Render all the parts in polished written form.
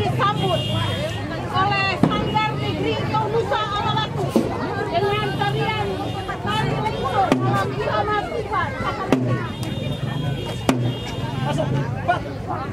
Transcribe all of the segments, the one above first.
disambut oleh Sanggar Negeri Tonusa Amalatu dengan tarian tari lentur dalam irama tiba. Masuk, Pak.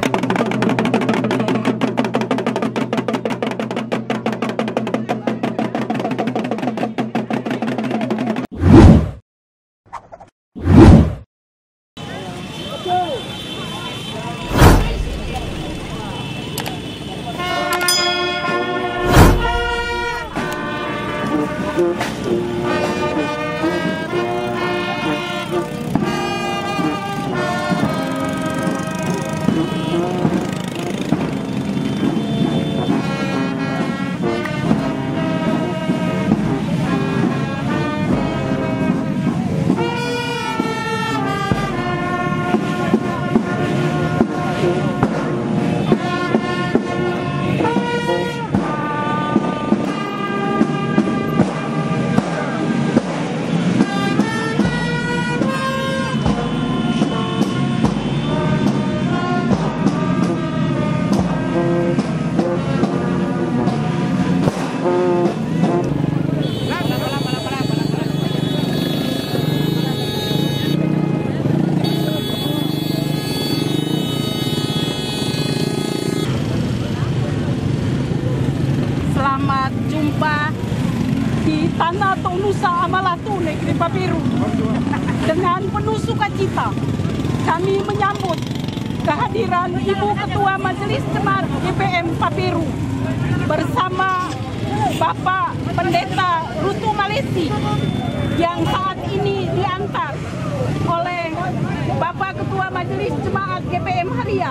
Selamat jumpa di tanah Tonusa Amalatu Negeri Papiru. Dengan penuh sukacita kami menyambut kehadiran Ibu Ketua Majelis Jemaat GPM Papiru bersama Bapak Pendeta Rutu Malesi yang saat ini diantar oleh Bapak Ketua Majelis Jemaat GPM Haria,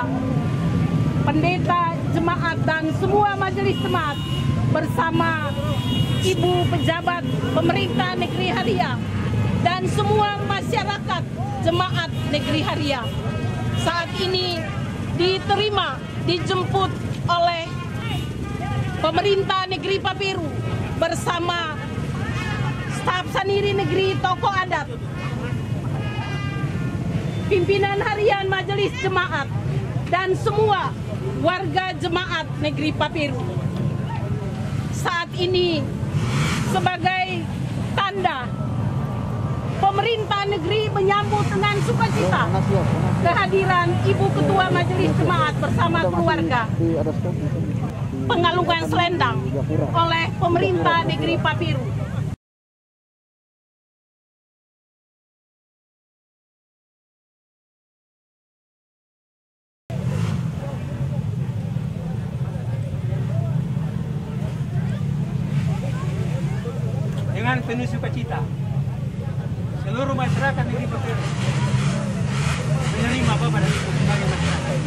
pendeta jemaat dan semua majelis jemaat bersama Ibu Pejabat Pemerintah Negeri Haria dan semua masyarakat jemaat Negeri Haria. Saat ini dijemput oleh Pemerintah Negeri Papiru bersama staf Saniri Negeri, tokoh adat, pimpinan harian majelis jemaat dan semua warga jemaat Negeri Papiru. Saat ini sebagai tanda pemerintah negeri menyambut dengan sukacita kehadiran Ibu Ketua Majelis Jemaat bersama keluarga pengalungan selendang oleh pemerintah negeri Papiru. Dengan penuh sukacita, seluruh masyarakat negeri Papiru menerima Bapak dan Ibu sebagai masyarakat.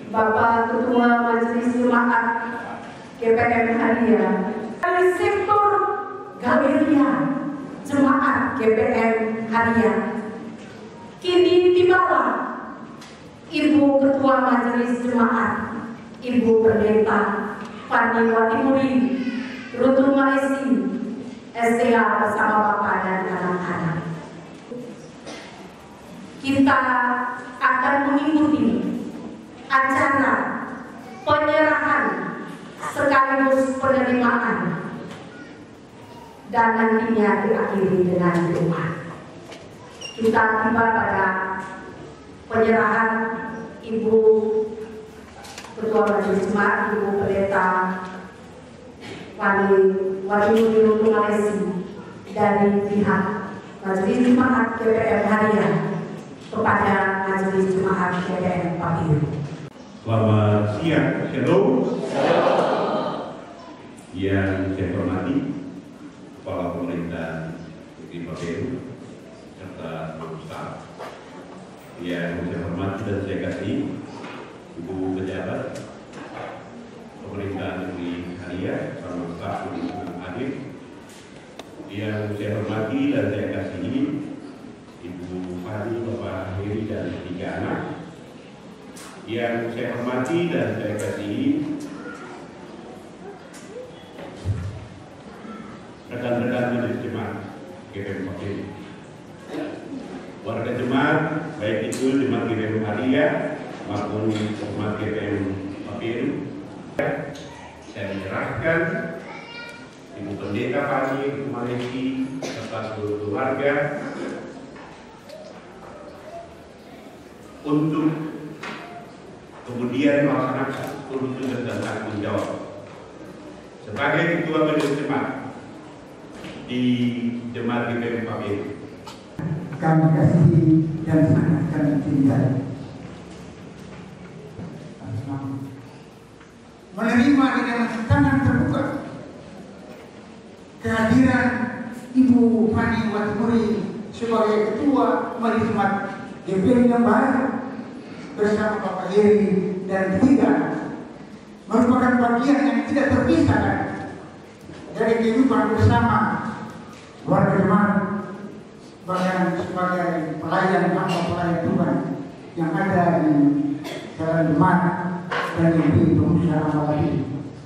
Bapak Ketua Majelis Jemaat GPM Haria, dari sektor Galeria Jemaat GPM Haria, kini tibalah Ibu Ketua Majelis Jemaat, Ibu Pendeta Fani Watimuri, Rutu Malaysi, STA bersama Bapak dan anak-anak. Kita akan mengikuti acara penyerahan sekaligus penerimaan dan nantinya diakhiri dengan doa. Kita tiba pada penyerahan Ibu Ketua Majelis Jemaat, Ibu Pendeta Fani Watimuri Rutu Malaysi dari pihak Majelis Jemaat GPM Haria kepada Majelis Jemaat GPM Papiru. Selamat siang, shalom. Yang saya hormati Kepala Pemerintah di Papiru serta staf. Yang saya hormati dan saya kasih Ibu Pejabat Pemerintah Negeri Haria sama staf yang hadir. Yang saya hormati dan saya kasih Ibu Fani, Bapak Heri dan 3 anak. Yang saya hormati dan saya kasih rekan-rekan Majelis Jemaat GPM Papiru, warga jemaat baik itu jemaat GPM Haria maupun jemaat GPM Papiru. Saya menyerahkan Ibu Pendeta Fani Malaysi serta seluruh keluarga untuk kemudian melaksanakan tugas dan tanggung jawab sebagai Ketua Majelis Jemaat di Jemaat GPM Papiru. Kami kasih dan sangat kami cintai. Menerima dengan tangan terbuka kehadiran Ibu Fani Watimuri sebagai Ketua Majelis Jemaat GPM yang baru bersama Bapak Heri dan 3 merupakan bagian yang tidak terpisahkan dari kehidupan bersama warga jemaat, bahkan sebagai pelayan Tuhan yang ada di dalam jemaat dan di pengusaha amal ini.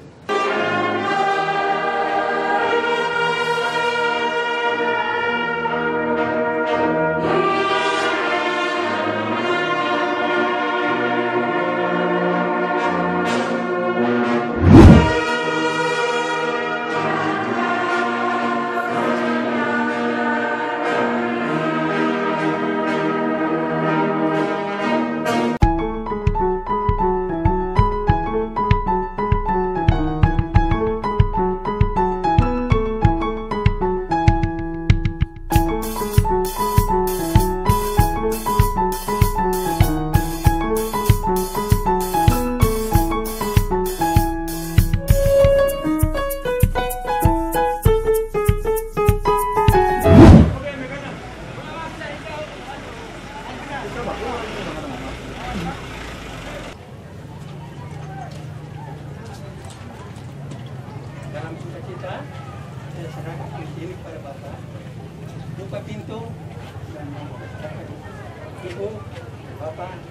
Dalam sukacita, saya serahkan kunci ini kepada Bapak. Buka pintu dan Ibu, Bapak,